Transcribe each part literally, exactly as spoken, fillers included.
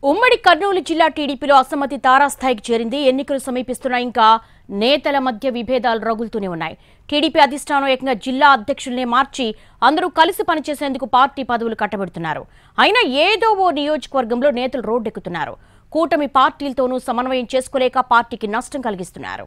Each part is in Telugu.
ఉమ్మడి కర్నూలు జిల్లా టీడీపీలో అసమ్మతి తారాస్థాయికి చేరింది. ఎన్నికలు సమీపిస్తున్నా ఇంకా నేతల మధ్య విభేదాలు రగులుతూనే ఉన్నాయి. టీడీపీ అధిష్టానం ఏకంగా జిల్లా అధ్యక్షుల్నే మార్చి అందరూ కలిసి పనిచేసేందుకు పార్టీ పదవులు కట్టబెడుతున్నారు. అయినా ఏదో ఓ నియోజకవర్గంలో నేతలు రోడ్డెక్కుతున్నారు. కూటమి పార్టీలతోనూ సమన్వయం చేసుకోలేక పార్టీకి నష్టం కలిగిస్తున్నారు.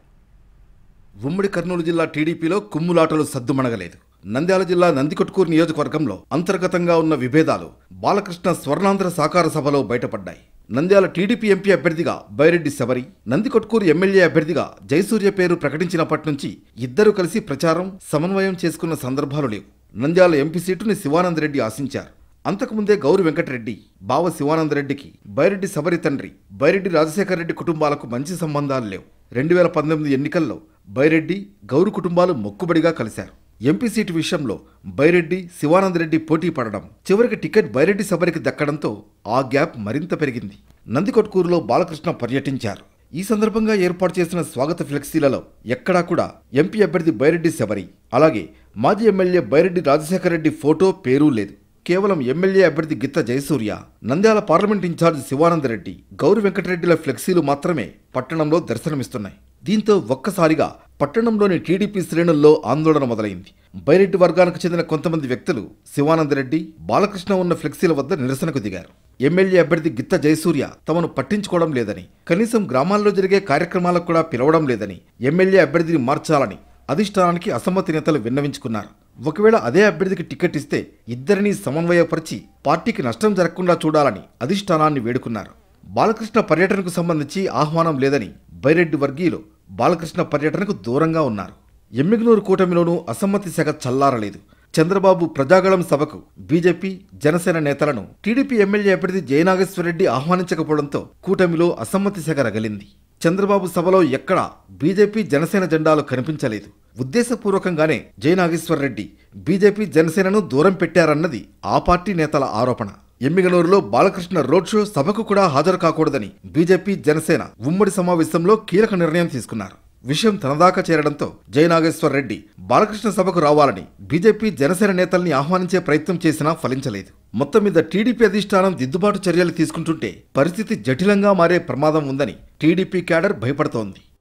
ఉమ్మడి కర్నూలు జిల్లా టీడీపీలో కుమ్ములాటలు సద్దుమణగలేదు. నంద్యాల జిల్లా నందికొట్కూరు నియోజకవర్గంలో అంతర్గతంగా ఉన్న విభేదాలు బాలకృష్ణ స్వర్ణాంధ్ర సాకార సభలో బయటపడ్డాయి. నంద్యాల టీడీపీ ఎంపీ అభ్యర్థిగా బైరెడ్డి శబరి, నందికొట్కూరు ఎమ్మెల్యే అభ్యర్థిగా జయసూర్య పేరు ప్రకటించినప్పటి నుంచి ఇద్దరూ కలిసి ప్రచారం, సమన్వయం చేసుకున్న సందర్భాలు లేవు. నంద్యాల ఎంపీ సీటుని శివానందరెడ్డి ఆశించారు. అంతకుముందే గౌరు వెంకటరెడ్డి, బావ శివానందరెడ్డికి బైరెడ్డి శబరి తండ్రి బైరెడ్డి రాజశేఖర రెడ్డి కుటుంబాలకు మంచి సంబంధాలు లేవు. రెండు వేల పంతొమ్మిది ఎన్నికల్లో బైరెడ్డి, గౌరు కుటుంబాలు మొక్కుబడిగా కలిశారు. ఎంపీ సీటు విషయంలో బైరెడ్డి, శివానందరెడ్డి పోటీ పడడం, చివరికి టికెట్ బైరెడ్డి శబరికి దక్కడంతో ఆ గ్యాప్ మరింత పెరిగింది. నందికొట్కూరులో బాలకృష్ణ పర్యటించారు. ఈ సందర్భంగా ఏర్పాటు చేసిన స్వాగత ఫ్లెక్సీలలో ఎక్కడా కూడా ఎంపీ అభ్యర్థి బైరెడ్డి శబరి, అలాగే మాజీ ఎమ్మెల్యే బైరెడ్డి రాజశేఖర రెడ్డి ఫోటో, పేరు లేదు. కేవలం ఎమ్మెల్యే అభ్యర్థి గిత్త జయసూర్య, నంద్యాల పార్లమెంట్ ఇన్ఛార్జ్ శివానందరెడ్డి, గౌరు వెంకటరెడ్డిల ఫ్లెక్సీలు మాత్రమే పట్టణంలో దర్శనమిస్తున్నాయి. దీంతో ఒక్కసారిగా పట్టణంలోని టీడీపీ శ్రేణుల్లో ఆందోళన మొదలైంది. బైరెడ్డి వర్గానికి చెందిన కొంతమంది వ్యక్తులు శివానందరెడ్డి, బాలకృష్ణ ఉన్న ఫ్లెక్సీల వద్ద నిరసనకు దిగారు. ఎమ్మెల్యే అభ్యర్థి గిత్త జయసూర్య తమను పట్టించుకోవడం లేదని, కనీసం గ్రామాల్లో జరిగే కార్యక్రమాలకు కూడా పిలవడం లేదని, ఎమ్మెల్యే అభ్యర్థిని మార్చాలని అధిష్టానానికి అసమ్మతి నేతలు విన్నవించుకున్నారు. ఒకవేళ అదే అభ్యర్థికి టికెట్ ఇస్తే ఇద్దరినీ సమన్వయపరిచి పార్టీకి నష్టం జరగకుండా చూడాలని అధిష్టానాన్ని వేడుకున్నారు. బాలకృష్ణ పర్యటనకు సంబంధించి ఆహ్వానం లేదని బైరెడ్డి వర్గీయులు బాలకృష్ణ పర్యటనకు దూరంగా ఉన్నారు. ఎమ్మిగనూరు కూటమిలోనూ అసమ్మతి సెగ చల్లారలేదు. చంద్రబాబు ప్రజాగళం సభకు బీజేపీ, జనసేన నేతలను టీడీపీ ఎమ్మెల్యే అభ్యర్థి జయనాగేశ్వరరెడ్డి ఆహ్వానించకపోవడంతో కూటమిలో అసమ్మతి సెగ రగిలింది. చంద్రబాబు సభలో ఎక్కడా బీజేపీ, జనసేన జెండాలు కనిపించలేదు. ఉద్దేశపూర్వకంగానే జయనాగేశ్వరరెడ్డి బీజేపీ, జనసేనను దూరం పెట్టారన్నది ఆ పార్టీ నేతల ఆరోపణ. ఎమ్మిగనూరులో బాలకృష్ణ రోడ్ షో సభకు కూడా హాజరు కాకూడదని బీజేపీ, జనసేన ఉమ్మడి సమావేశంలో కీలక నిర్ణయం తీసుకున్నారు. విషయం తనదాకా చేరడంతో జయనాగేశ్వరరెడ్డి బాలకృష్ణ సభకు రావాలని బీజేపీ, జనసేన నేతల్ని ఆహ్వానించే ప్రయత్నం చేసినా ఫలించలేదు. మొత్తం మీద టీడీపీ అధిష్టానం దిద్దుబాటు చర్యలు తీసుకుంటుంటే పరిస్థితి జటిలంగా మారే ప్రమాదం ఉందని టీడీపీ క్యాడర్ భయపడుతోంది.